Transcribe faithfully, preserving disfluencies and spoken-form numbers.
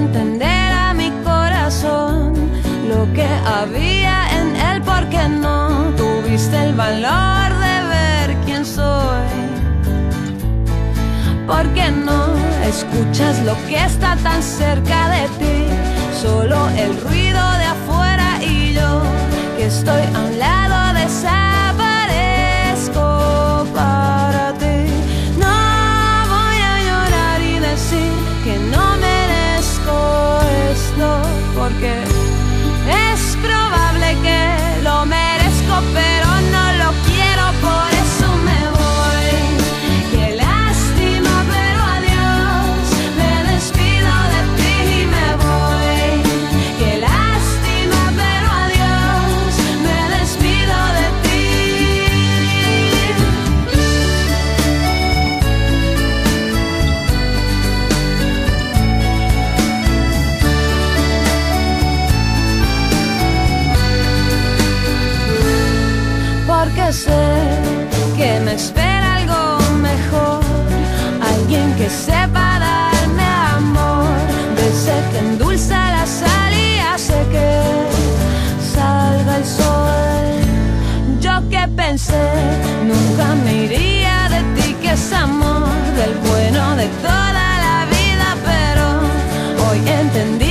entender a mi corazón lo que había en él, porque no tuviste el valor de ver quién soy. Porque no escuchas lo que está tan cerca de ti, solo el ruido de afuera y yo que estoy a un lado desaparezco para ti. No voy a llorar y decir que no merezco esto, porque es probable que lo merezco, pero no lo quiero, por eso me voy. Qué lástima, pero adiós, me despido de ti y me voy. Qué lástima, pero adiós, me despido de ti. Porque sé que me espera algo mejor, alguien que sepa darme amor, de ese que endulza la sal y hace que salga el sol. Yo que pensé nunca me iría de ti, que es amor del bueno de toda la vida, pero hoy entendí